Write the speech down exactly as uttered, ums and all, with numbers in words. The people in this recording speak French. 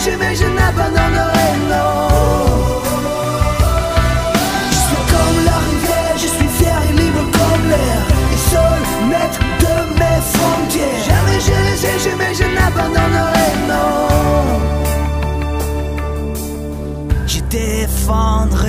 jamais je n'abandonnerai, non. Je suis comme la rivière, je suis fier et libre comme l'air, et seul maître de mes frontières. Jamais je les ai, jamais je n'abandonnerai, non. Je défendrai